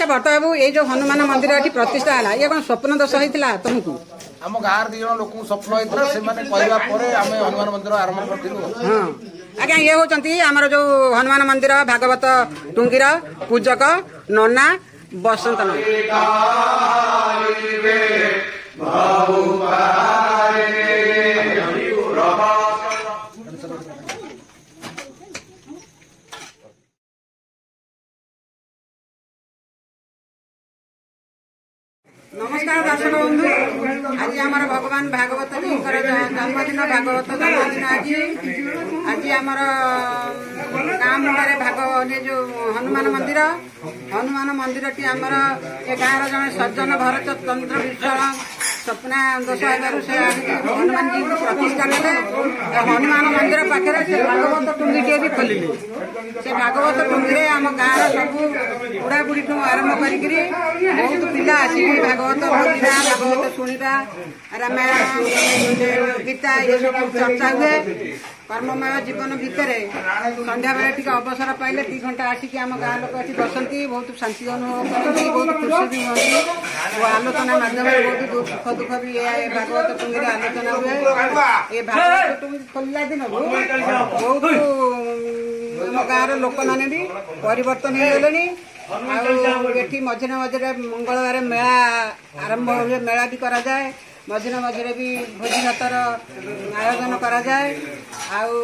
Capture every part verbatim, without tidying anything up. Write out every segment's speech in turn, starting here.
अच्छा भट्ट बाबू ये जो हनुमान मंदिर ये प्रतिष्ठा है ये कौन स्वप्न दोष होता तुमको आम गाँव दी जन लोक स्वप्न होता से कहवा हनुमान मंदिर आरंभ करूँ। हाँ आज्ञा ये होती आमर जो हनुमान मंदिर भागवत टुंगीर पूजक नना बसंत नमस्कार दर्शक बंधु आज आम भगवान भागवत जन्मदिन भागवत जन्मदिन आज आज आमर गाँ मुंडे भाग जो हनुमान मंदिर हनुमान मंदिर टी आमर ए गाँव जन सज्जन भरत चंद्र विश्वाल स्वप्ना दोष से हनुमान जी को प्रतिष्ठा कले हनुमान मंदिर पाखे से भागवत टुंगी भी खोलिले से भागवत टुंगी आम गाँव सब बुढ़ा बुढ़ी ठू आरंभ करी बहुत पिला आसिक भागवत बोलिबा भागवत शुणा रामायण गीता ये सब चर्चा हुए कर्ममय जीवन भितर संध्या बेले टी अवसर पाइले दी घंटा आसिक आम गाँव लोक अच्छी बसती बहुत शांति अनुभव करती बहुत खुशी भी हमें आलोचना माध्यम बहुत दुख दुख भी भागवत टुंगी आलोचना हुए ये भागवत टुंगी खोलला दिन बहुत आम गाँव लोक मैंने भी परिवर्तन हो गले आठी मझिरे मझिरे मंगलवार मेला आरंभ हुए मेला भी करा जाए मझिरे मझिरे भी भोजी भातर आयोजन करा जाए आउ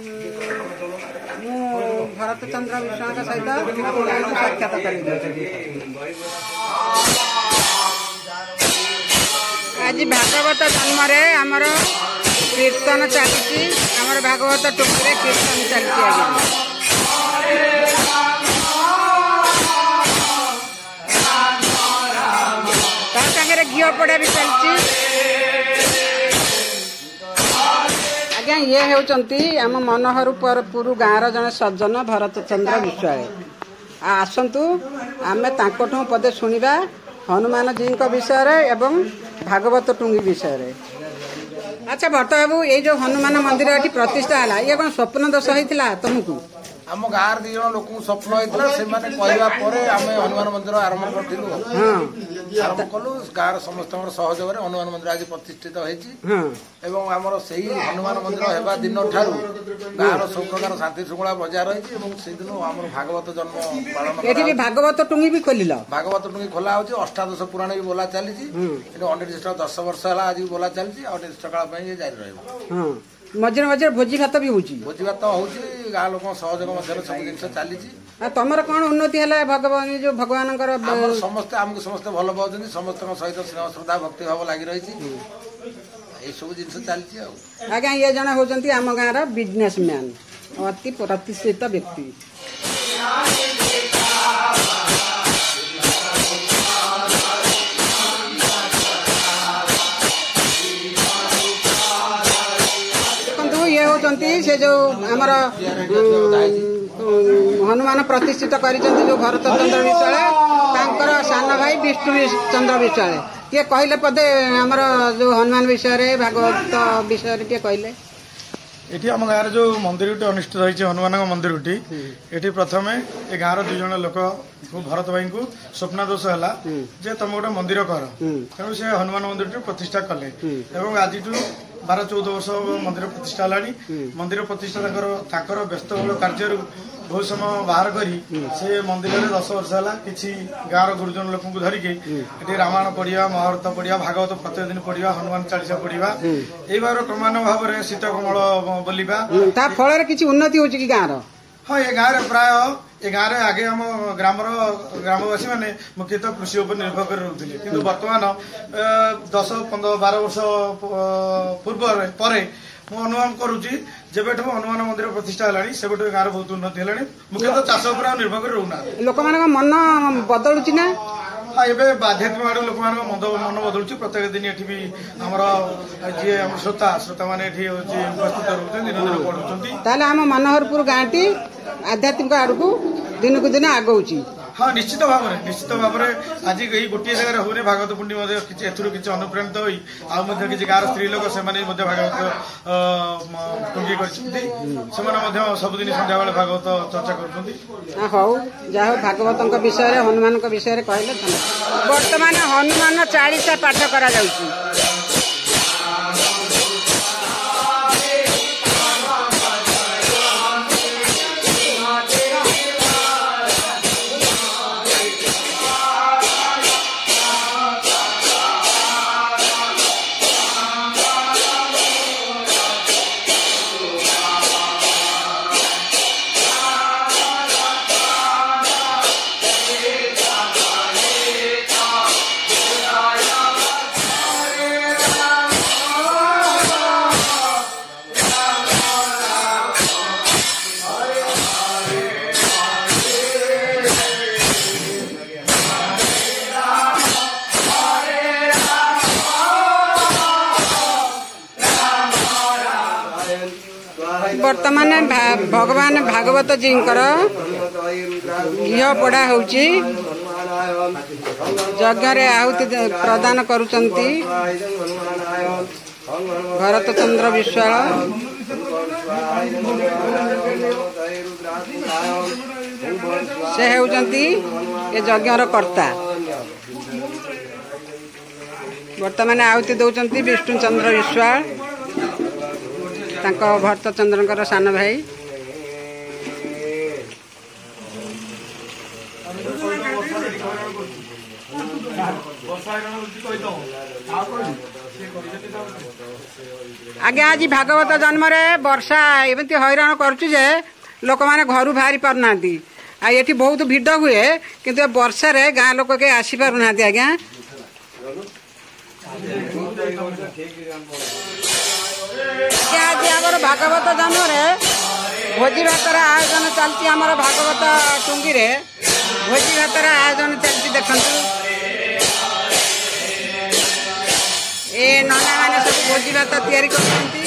मु भरत चंद्र विश्वाल सहित आपको साक्षात करी आज भागवत जन्म आमर कीर्तन चली आमर भागवत टुंगी कीर्तन चलती घिओ पड़ा भी चलती आज्ञा ये होती आम मनोहरपुर गाँव जन सज्जन भरत चंद्र विश्वाल आसतु आमे तांकठू पदे शुणा हनुमान जी विषय एवं भागवत टुंगी विषय। अच्छा भट्ट बाबू ये जो हनुमान मंदिर ये प्रतिष्ठा है ये कौन स्वप्न दोष होता तुमको आम गाँव दी जन लोक स्वप्न होता से कहवा हनुमान मंदिर आरंभ करूँ आरंभ कलु गाँव समस्त सहयोग हनुमान मंदिर आज प्रतिष्ठित होती आमर से हनुमान मंदिर होगा दिन ठार गाँव सब प्रकार शांति श्रृंखला बजाय रही से दिन आम भागवत जन्म पालन भागवत टुंगी भी खोल भागवत टुंगी खोला हो अष्टादश पुराण भी बोला चली अनिर्दिष्ट दस वर्ष है आज भी बोला चली अनिर्दिष्ट काल जारी रहा मझे मझे भोजी भात भी होची भोजी भात होची गाँ लोक सहयोग मध्य सब जिन चली तुमर कौन उन्नति है भगवान जो भगवान समस्ते आमको समस्ते भल पाँच समस्त सहित स्नेह श्रद्धा भक्ति भाव लगी रही ये सब जिन चली आज्ञा ये जन होती आम गाँव बिजनेसमैन अति प्रतिष्ठित व्यक्ति ये होती से जो आमर हनुमान प्रतिष्ठित कर जो भरत चंद्र विश्वाल सान भाई विष्णु चंद्र विश्वाल ये कहले पदे आमर जो हनुमान विषय भागवत विषय कहले ये आम गाँव जो मंदिर अनुष्ठित रही हनुमान मंदिर ये प्रथम ए गाँव दुई जन लोक भरत भाई को स्वप्न दोष है तुम गोटे मंदिर कर तेणु से हनुमान मंदिर प्रतिष्ठा कले आज बारह चौदह वर्ष मंदिर प्रतिष्ठा है मंदिर प्रतिष्ठा व्यस्तबहुल कार्य बहुत समय बाहर करी से मंदिर में दस वर्ष है कि गाँव गुरुजन लोक धरिकी ये रामायण पढ़ा महाभारत पढ़ा भागवत प्रत्येक दिन पढ़ा हनुमान चालीसा पढ़ा ये बार क्रमान्वय भाव में शीत कमल बोलिबा फल किसी उन्नति हो गाँव हाँ ये गाँव में प्राय ये गाँव में आगे आम ग्राम ग्रामवासी मैंने मुख्यतः कृषि उपर निर्भर कर रुले कि बर्तमान दस पंद्रह बारह वर्ष पूर्व पर मु अनुमान करुच्ची जब हनुमान मंदिर प्रतिष्ठा है से गाँव बहुत उन्नति है मुख्यतः चाष उपर निर्भर कर रोना लोक मन बदलुची ना हाँ ये आध्यात्मिक आड़ लोक मन बदलू प्रत्येक दिन ये भी आमर जी आम श्रोता श्रोता मैंने उपस्थित रोचे दिन दिन पढ़ुं आम मनोहरपुर गाँव टी आध्यात्मिक आड़ को दिन को दिन आगौची हाँ निश्चित भाव में निश्चित भाव में आज यही गोटे जगह हुए भागवत पुंडी किसी अनुप्राणित होई आ किसी गाँव स्त्री लोक से भागवत टुंगी कर सबुदिन सन्ध्या बेले भागवत चर्चा कर हौ जहा भागवत विषय हनुमान विषय कहले वर्तमान हनुमान चालीसा पाठ करा जाउची वर्तमान भगवान भागवत जी घी पड़ा होची यज्ञ आहुति प्रदान करुचंती भरत चंद्र विश्वाल से होचंती ये यज्ञर कर्ता वर्तमान आहुति दौरान विष्णु चंद्र विश्वाल भरत चंद्र सान भाई आगे आज भागवत जन्म रे वर्षा एमती हैरान करुचु जे लोक माने घर बाहरी पार ना आ ये बहुत भिड़ हुए किंतु वर्षा रे गाँ लोक के आसी पार ना आज्ञा आज आमर भागवत जन्म रे भोजी भातर आयोजन चलती आमर भागवत टुंगी रे भोजी भातर आयोजन चलती देखु ए नना मैंने सब भोजी भात तैयारी करती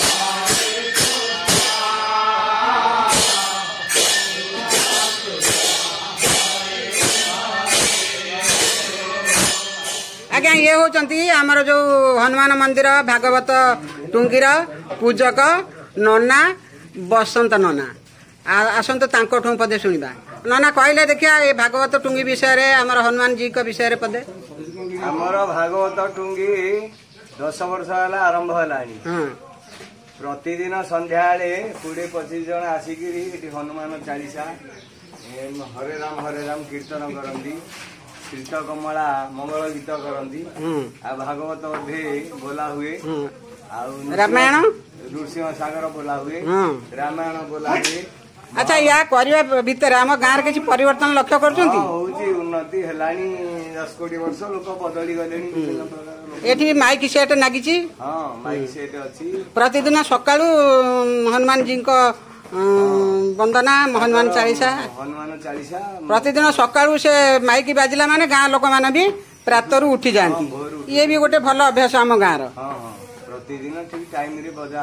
आज्ञा ये होचंती आमर जो हनुमान मंदिर भागवत टुंगीर पूजक नना बसंत नना आसतु तांको पदे शुणा नना कहले देखिया ये भागवत टुंगी विषय रे आमर हनुमान जी का विषय रे पदे आमर भागवत टुंगी दस वर्ष है आरंभ है प्रतिदिन संध्या कोड़े पचिश जन आसिक हनुमान चालीसा हरे राम हरे राम कीर्तन करती कीर्त कमला मंगल गीत करती आ भागवत बोला हुए रामायण नृसिंह सागर बोला हुए रामायण बोला हुए अच्छा या करबा भितर हम गाँव किसी परिवर्तन लक्ष्य करछंती होउची उन्नति हेलानी दस कोटी वर्ष लोक बदली गलेनी एठी माइक सेट नागिची हां माइक सेट अछि प्रतिदिन सकाळू हनुमान जी को वंदना हनुमान चालीसा हनुमान चालीसा प्रतिदिन सकाळू से माइक बाजिला माने गाँ लोक माने भी प्रातरू उठी जांती ये भी गोटे भल अभ्यास हम गाँ रो हां प्रतिदिन ठीक टाइम रे बजा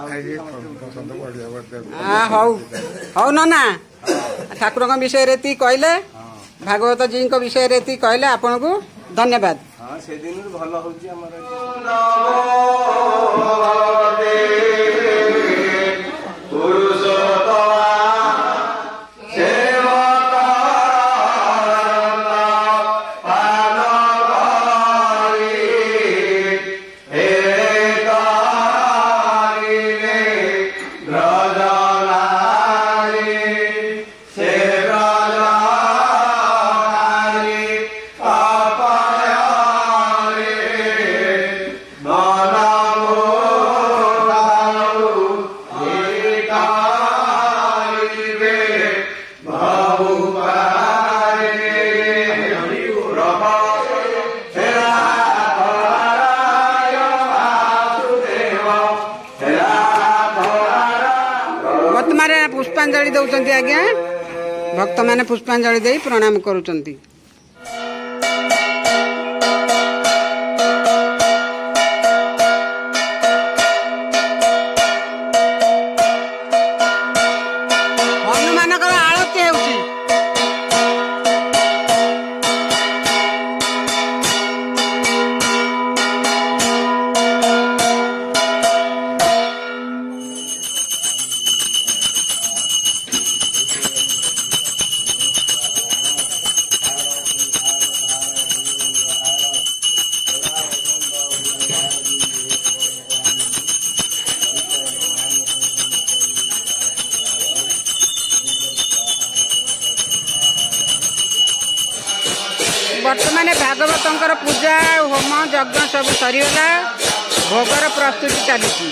हां हौ हौ नना ठाकुर विषय रे ती कहले भागवत जी को विषय रे ती कहले आपन को धन्यवाद हां से दिन भल होची हमर पुष्पांजलि दौरान आज्ञा भक्त माने पुष्पांजलि दे प्रणाम करुचंती हनुमान आरती होउची बर्तमान भागवतर पूजा होम यज्ञ सब सरीगला भोगर प्रस्तुति चली।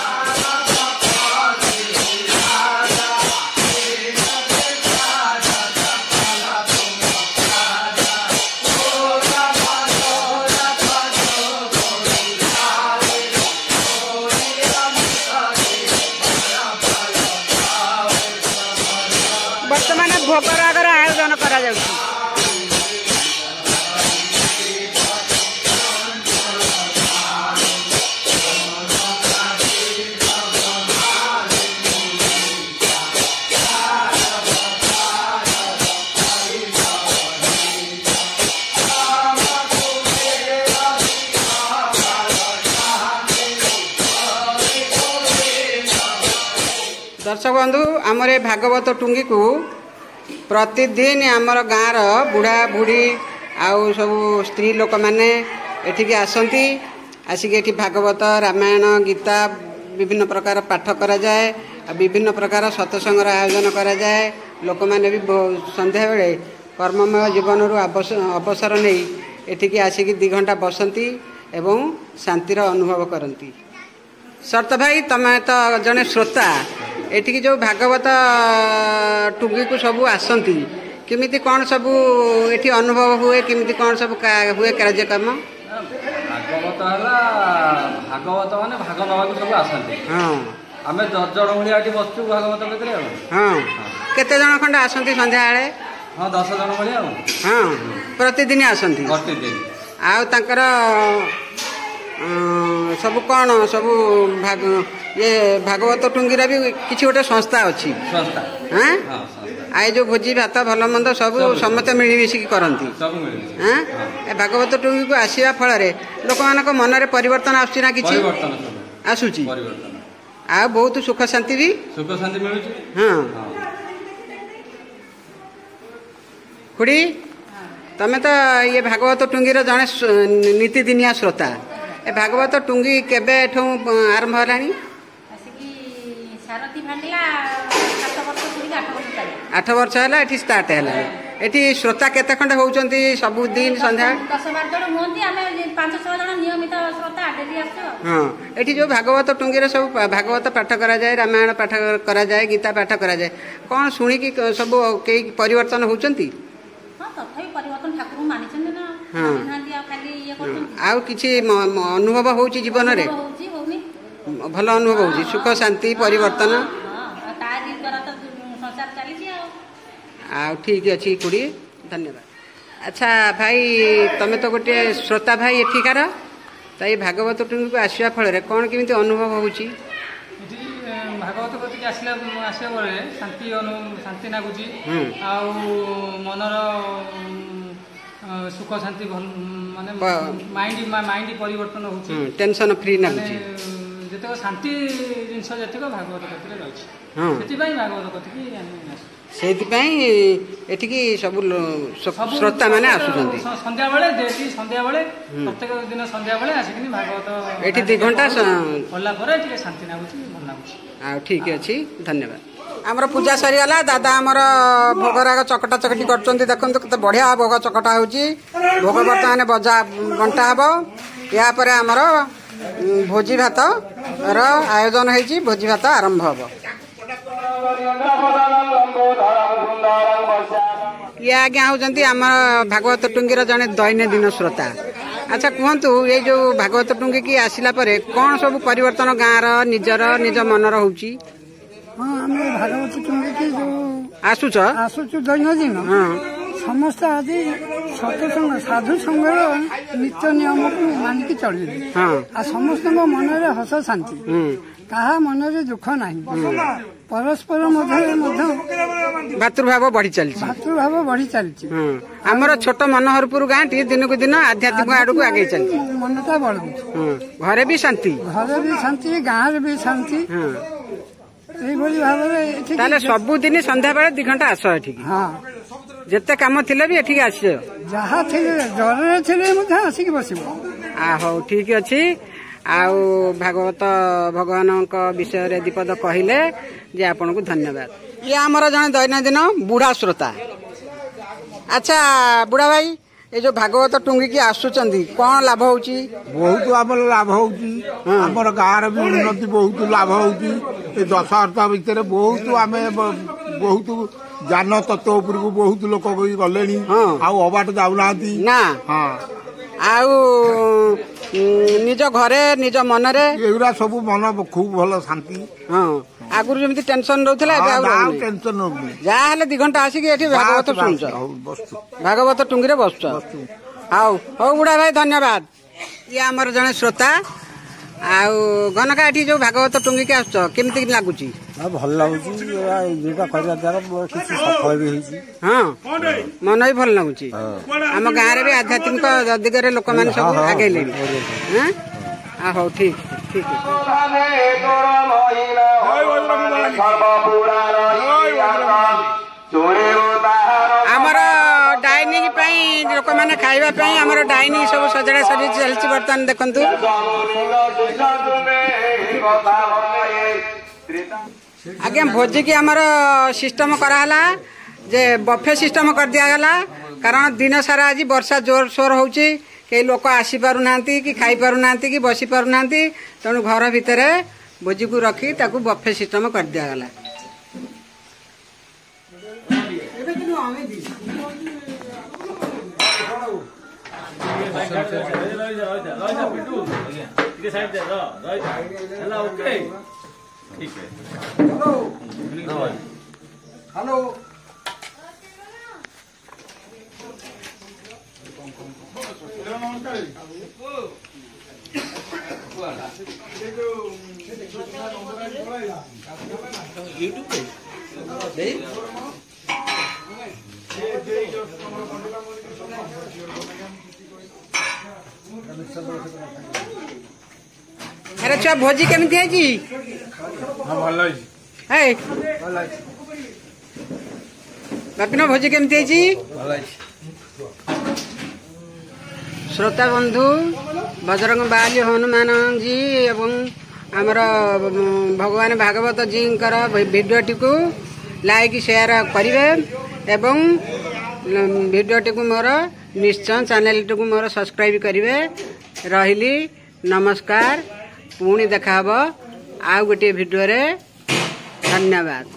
बर्तमान भोगर आगर आयोजन करा जाउछि। दर्शक बंधु आमर ए भागवत टुंगी को प्रतिदिन आमर गाँव बुढ़ा बुढ़ी आउ सब स्त्री लोक मैंने एठिके आसती आसिक एठी भागवत रामायण गीता विभिन्न प्रकार पाठ करा जाए विभिन्न प्रकार सत्संगर आयोजन करा जाए। लोक मैंने भी संध्या बेले कर्ममय जीवन रु अवसर नहीं एठिके आसिक दि घंटा बसंती एवं शांतिर अनुभव करती। शर्त भाई तमें तो जड़े श्रोता एठिकी जो भागवत टुंगी को सब आसती किमिति कौन सब एठी अनुभव हुए किमिति कौन सब हुए कार्यक्रम भागवत है भागवत माने भाग नवा सब आसती। हाँ आम दस जन भाया बसचु भागवत भीतर। हाँ केते जन खंड आसती संध्या बेले? हाँ दस जन भाया। हाँ प्रतिदिन आसती प्रतिदिन आउ तांकर सब कौन सब भाग ये भागवत टुंगीरा भी किसी गोटे संस्था अच्छी संस्था। हाँ आई जो भोजी भात भल मंद सब समस्त मिलमिशिकी करती। हाँ भागवत टुंगी को आसवा फल लोक मान मन में परिवर्तन आसूँ ना कि आसूची आ बहुत सुख शांति भी सुख शांति मिलू। हाँ खुड़ी तमें तो ये भागवत टुंगीर जड़े नीतिदिनिया श्रोता ए भागवत टुंगी केबे आरंभ है? आठ वर्ष है ये स्टार्ट है ये श्रोता केते खंड होउचंती सबुदिन संध्या दस बार जन होंती आमे पाँच छह जन नियमित श्रोता डेली आसो। हाँ एठी जो भागवत टुंगीर सब भागवत पाठ करा जाए रामायण पाठ करा जाए गीता पाठ करा जाए कौन शुणी की सब कई परिवर्तन होउचंती? हां तथापि परिवर्तन ठाकुर मानिछन ना। हां नांदी आ खाली ये करछन आउ किछि अनुभव होउची जीवन रे होउची होनी भल अनुभव होउची सुख शांति परिवर्तन। हां तारी द्वारा तो संसार चली छी आ ठीक अच्छी कुड़ी धन्यवाद। अच्छा भाई तमें तो गोटे श्रोता भाई एठिकार तो ये भागवत टुंगी को आसवा फल कौन केमिति अनुभव होउची? भागवत कति आसला आसवा बेले शांति शांति लागुची आ मनर सुख शांति माने माइंड माइंड परिवर्तन होउची टेंशन फ्री लागुची जते शांति जिंस जते भागवत कति रे रहउची। हां सेति भाई भागवत कति की एठिकी सब श्रोता मैंने आसुचंती संध्या बेले डेली संध्या बेले प्रत्येक दिन संध्या बेले आसिकनी भागवत एठी दि घंटा पढ़ला परे टिके शांति लागुची भल लागुची। आ ठीक अछि धन्यवाद। आमर पूजा सरी गला दादा आमर भोगराग चकटा चकटी करचंती देखंतु केते बढ़िया भोग चकटा होउची भोग बर्तमान बजा बंटा हबो या परे आमर भोजी भात र आयोजन हेची भोजी भात आरंभ हबो। ये आज्ञा होती आम भागवत टुंगीर जड़े दैनंदिन श्रोता। अच्छा कहतु ये जो भागवत टुंगी की आसला परे कौन सब परिवर्तन गाँव निजर निज मनर होउची? हाँ आम भागवत टुंगी की जो आसुच आसुच दैनंदिन हाँ समस्त आज सत्संग साधु संघ नित्य नियम को मानिकी चलिए। हाँ आ समस्त मन में हस शांति कहा मन में दुख नहीं परस्पर भातृभाव बढ़ी चली भातृभाव बढ़ी चली आमर छोट मनोहरपुर गाँव टी दिन को दिन आध्यात्मिक आड़ को आगे चलती मनता बढ़ घरे भी शांति घरे भी शांति गाँव भी शांति ताले सबुदिन संध्या बेले दि घंटा आस एठी हाँ जेते काम थिले भी एठी आस जहाँ थिले जरे थिले मधे आसिक बसिबो आ हो ठीक अछि आउ भागवत भगवान विषय रे दीपद कहले जे आपन को धन्यवाद। ये आमर जन दैनंदिन बुढ़ा श्रोता। अच्छा बुढ़ा भाई ए जो भागवत टुंगी की आसुचंदी कौन लाभ होची? बहुत आमर लाभ होची, आमर गाँव भी उन्नति बहुत लाभ होची। ए दश वर्ष भितर बहुत आमे बहुत जान तत्व उपर को बहुत लोक गले आबाट जाऊना ना आउ निज घरे निज मनरे एगुरा सब मन खूब भल शांति। हाँ आगुरी जमी टेंशन रोला टेंशन रोनी जहाँ हेल्ले दी घंटा आसिक ये भागवत शुणुच भागवत टुंगी बसुच। हाउ हौ बुढ़ा भाई धन्यवाद। ये आमर जड़े श्रोता आउ घनका एठी जो भागवत टुंगी के आस केमती लगुच? भल लगुच द्वारा किसी सफल भी होइछि। हाँ मन भी भल लगुच। आम गाँव भी आध्यात्मिक दिगरे लोक मैंने सब आगेले। हाँ हौ ठीक ठीक आमर डाइनिंग लोक मैंने खाइबा आमर डाइनिंग सब सजड़ा सजी चलती बर्तमान देखंतु। आज्ञा भोजी की आमर सिस्टम कराला जे बफे सिस्टम कर दिया गला कारण दिन सारा आज वर्षा जोर सोर होची कई लोक आसी पारु नांती कि खाई पारु नांती कि बसी पारु नांती तेणु घर भितर भोजी को रखी ताकू बफे सिस्टम कर दिया गला। हेलो अरे छुआ भोजी केमती है जी? भल है बापिन भोजी केमती है जी? श्रोता बंधु बजरंग बाली हनुमान जी एवं आमर भगवान भागवत जी भिडियोटी को लाइक शेयर करेंगे एवं भिडियोटी को मोर निश्चय चैनल टी मोर सब्सक्राइब करेंगे। रही नमस्कार पुणी देखा आ गोटे भिडियो रे धन्यवाद।